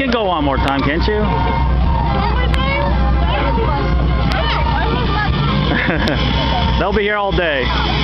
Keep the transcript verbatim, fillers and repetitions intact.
can go one more time, can't you? They'll be here all day.